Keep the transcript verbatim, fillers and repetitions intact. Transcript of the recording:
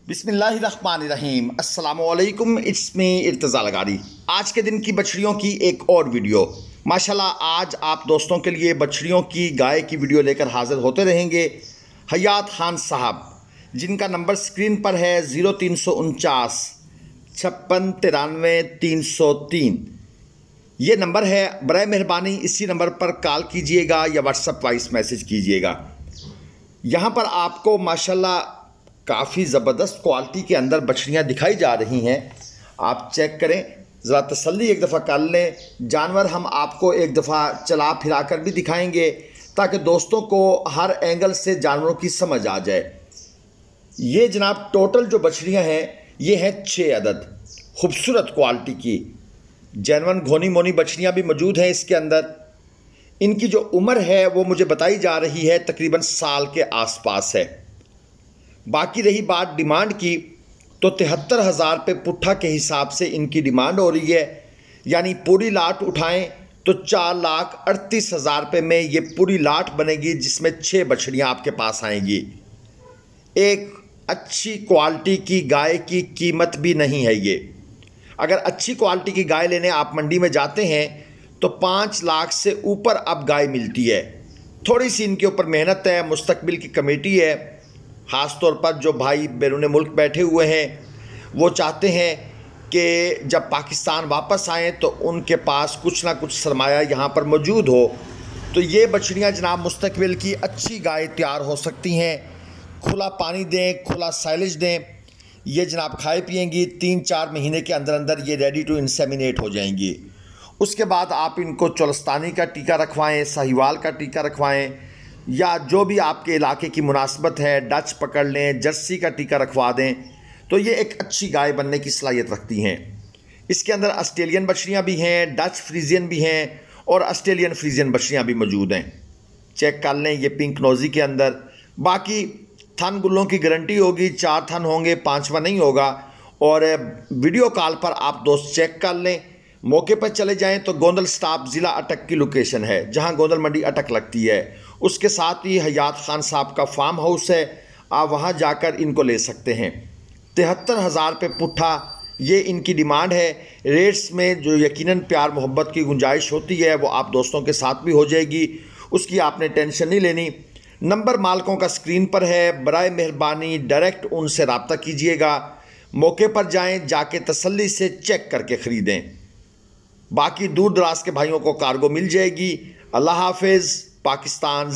बिस्मिल्लाहिर्रहमानिर्रहीम अस्सलामुअलैकुम, it's me Irtaza लगारी। आज के दिन की बछड़ियों की एक और वीडियो। माशाल्लाह आज आप दोस्तों के लिए बछड़ियों की गाय की वीडियो लेकर हाजिर होते रहेंगे। हयात खान साहब, जिनका नंबर स्क्रीन पर है ज़ीरो तीन सौ उनचास छप्पन तिरानवे तीन सौ तीन, ये नंबर है। बराए मेहरबानी इसी नंबर पर कॉल कीजिएगा या व्हाट्सएप वॉइस मैसेज कीजिएगा। यहाँ पर आपको माशाल्लाह काफ़ी ज़बरदस्त क्वालिटी के अंदर बछड़ियाँ दिखाई जा रही हैं। आप चेक करें, ज़रा तसल्ली एक दफ़ा कर लें। जानवर हम आपको एक दफ़ा चला फिरा कर भी दिखाएंगे ताकि दोस्तों को हर एंगल से जानवरों की समझ आ जाए। ये जनाब टोटल जो बछड़ियाँ हैं ये हैं छः अदद खूबसूरत क्वालिटी की। जैनवन घोनी मोनी बछड़ियाँ भी मौजूद हैं इसके अंदर। इनकी जो उम्र है वो मुझे बताई जा रही है तकरीबन साल के आसपास है। बाकी रही बात डिमांड की, तो तिहत्तर हज़ार पे पुट्ठा के हिसाब से इनकी डिमांड हो रही है। यानी पूरी लाट उठाएं तो चार लाख अड़तीस हज़ार रुपये में ये पूरी लाट बनेगी, जिसमें छः बछड़ियाँ आपके पास आएंगी। एक अच्छी क्वालिटी की गाय की कीमत भी नहीं है ये। अगर अच्छी क्वालिटी की गाय लेने आप मंडी में जाते हैं तो पाँच लाख से ऊपर अब गाय मिलती है। थोड़ी सी इनके ऊपर मेहनत है, मुस्तकबिल की कमेटी है। ख़ास तौर पर जो भाई बैरून मुल्क बैठे हुए हैं वो चाहते हैं कि जब पाकिस्तान वापस आएँ तो उनके पास कुछ ना कुछ सरमाया यहाँ पर मौजूद हो। तो ये बछड़ियाँ जनाब मुस्तकबिल की अच्छी गाय तैयार हो सकती हैं। खुला पानी दें, खुला साइलेज दें, ये जनाब खाए पिएंगी। तीन चार महीने के अंदर अंदर ये रेडी टू इंसेमिनेट हो जाएंगी। उसके बाद आप इनको चोलस्तानी का टीका रखवाएं, साहिवाल का टीका रखवाएं, या जो भी आपके इलाके की मुनासबत है, डच पकड़ लें, जर्सी का टीका रखवा दें, तो ये एक अच्छी गाय बनने की सलाहियत रखती हैं। इसके अंदर ऑस्ट्रेलियन बछड़ियाँ भी हैं, डच फ्रीजियन भी हैं और ऑस्ट्रेलियन फ्रीजियन बछड़ियाँ भी मौजूद हैं। चेक कर लें ये पिंक नोज़ी के अंदर। बाकी थन गुल्लों की गारंटी होगी, चार थन होंगे, पाँचवा नहीं होगा। और वीडियो कॉल पर आप दोस्त चेक कर लें। मौके पर चले जाएं तो गोंदल स्टाफ ज़िला अटक की लोकेशन है, जहां गोंदल मंडी अटक लगती है। उसके साथ ही हयात खान साहब का फार्म हाउस है, आप वहां जाकर इनको ले सकते हैं। तिहत्तर हज़ार रुपये पुट्ठा ये इनकी डिमांड है। रेट्स में जो यकीनन प्यार मोहब्बत की गुंजाइश होती है वो आप दोस्तों के साथ भी हो जाएगी, उसकी आपने टेंशन नहीं लेनी। नंबर मालकों का स्क्रीन पर है, बराए मेहरबानी डायरेक्ट उनसे रब्ता कीजिएगा। मौके पर जाएँ, जाके तसल्ली से चेक करके ख़रीदें। बाकी दूर दराज के भाइयों को कार्गो मिल जाएगी। अल्लाह हाफिज़। पाकिस्तान।